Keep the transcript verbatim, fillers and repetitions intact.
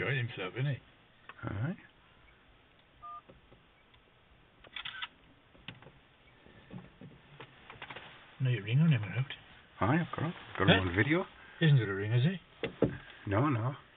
enjoying himself, isn't he? Aye. No, you ring on him, or out. Aye, I've got it. Got Huh? it on video. He hasn't got a ring, has he? No, no.